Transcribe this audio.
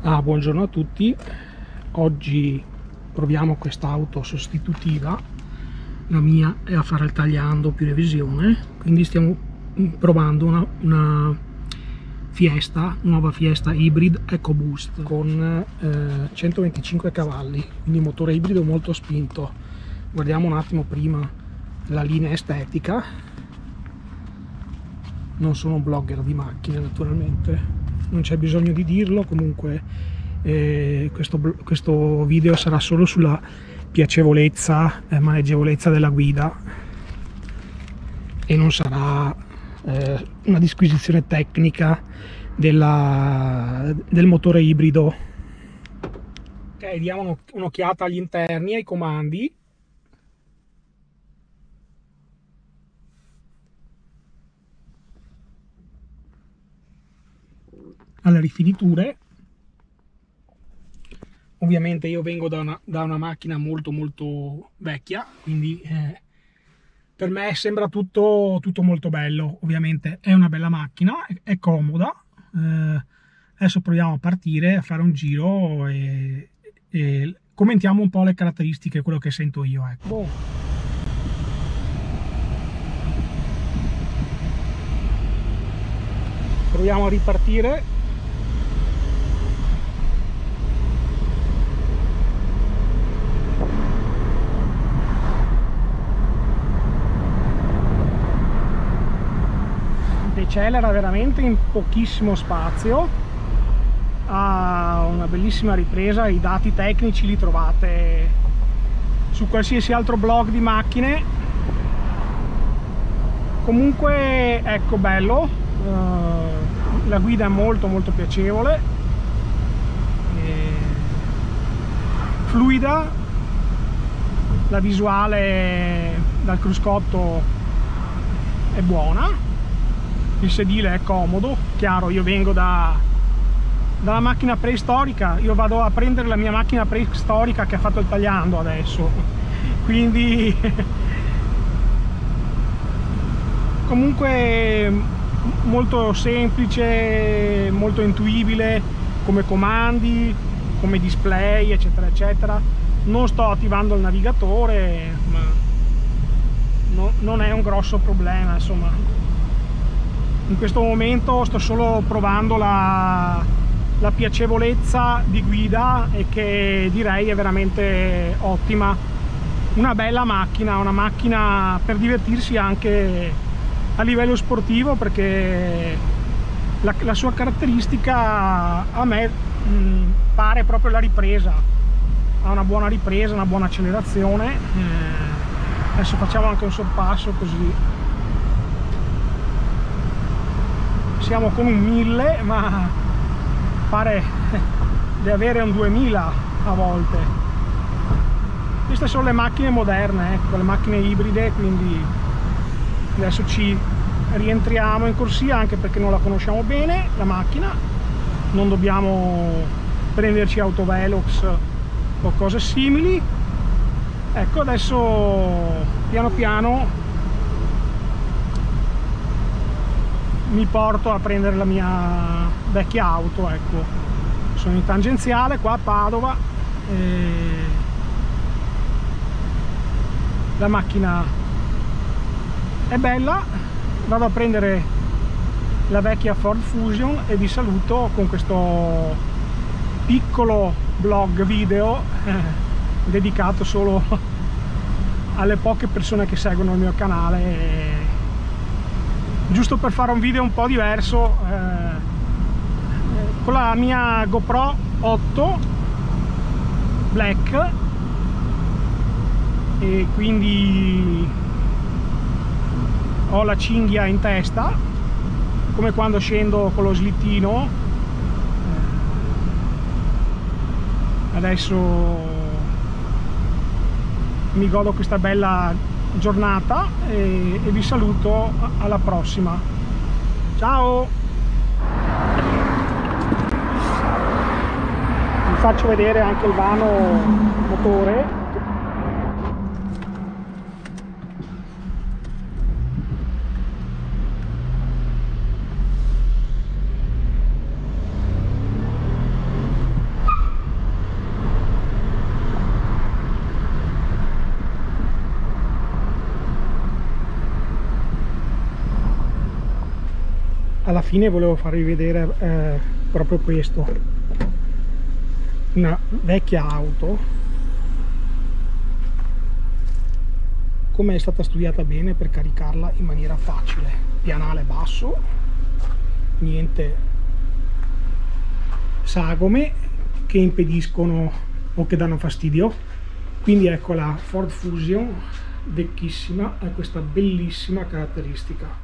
Buongiorno a tutti. Oggi proviamo quest'auto sostitutiva. La mia è a fare il tagliando più revisione, quindi stiamo provando una Fiesta, nuova Fiesta Hybrid EcoBoost con 125 cavalli, quindi motore ibrido molto spinto. Guardiamo un attimo prima la linea estetica. Non sono un blogger di macchine, naturalmente, non c'è bisogno di dirlo. Comunque questo video sarà solo sulla piacevolezza e maneggevolezza della guida e non sarà una disquisizione tecnica del motore ibrido. Ok, diamo un'occhiata agli interni, ai comandi. Alle rifiniture. Ovviamente io vengo da una macchina molto vecchia, quindi per me sembra tutto molto bello. Ovviamente è una bella macchina, è comoda. Adesso proviamo a partire, a fare un giro e commentiamo un po' le caratteristiche, quello che sento io, ecco. Proviamo a ripartire. Decelera veramente in pochissimo spazio, ha una bellissima ripresa. I dati tecnici li trovate su qualsiasi altro blog di macchine. Comunque ecco, bello, la guida è molto piacevole, fluida, la visuale dal cruscotto è buona. Il sedile è comodo, chiaro, io vengo dalla macchina preistorica, io vado a prendere la mia macchina preistorica che ha fatto il tagliando adesso, quindi comunque molto semplice, molto intuibile come comandi, come display, eccetera eccetera. Non sto attivando il navigatore, ma non è un grosso problema, insomma. In questo momento sto solo provando la piacevolezza di guida, e che direi è veramente ottima. Una bella macchina, una macchina per divertirsi anche a livello sportivo, perché la sua caratteristica a me pare proprio la ripresa. Ha una buona ripresa, una buona accelerazione. Adesso facciamo anche un sorpasso così. Siamo con un 1000, ma pare di avere un 2000 a volte. Queste sono le macchine moderne, ecco, le macchine ibride, quindi adesso ci rientriamo in corsia, anche perché non la conosciamo bene la macchina, non dobbiamo prenderci autovelox o cose simili. Ecco, adesso piano piano mi porto a prendere la mia vecchia auto, ecco. Sono in tangenziale qua a Padova e la macchina è bella. Vado a prendere la vecchia Ford Fusion e vi saluto con questo piccolo blog video dedicato solo alle poche persone che seguono il mio canale, giusto per fare un video un po' diverso con la mia GoPro 8 Black, e quindi ho la cinghia in testa come quando scendo con lo slittino. Adesso mi godo questa bella giornata e vi saluto, alla prossima, ciao. Vi faccio vedere anche il vano motore. alla fine volevo farvi vedere proprio questo, una vecchia auto, come è stata studiata bene per caricarla in maniera facile, pianale basso, niente sagome che impediscono o che danno fastidio. Quindi ecco, la Ford Fusion vecchissima ha questa bellissima caratteristica.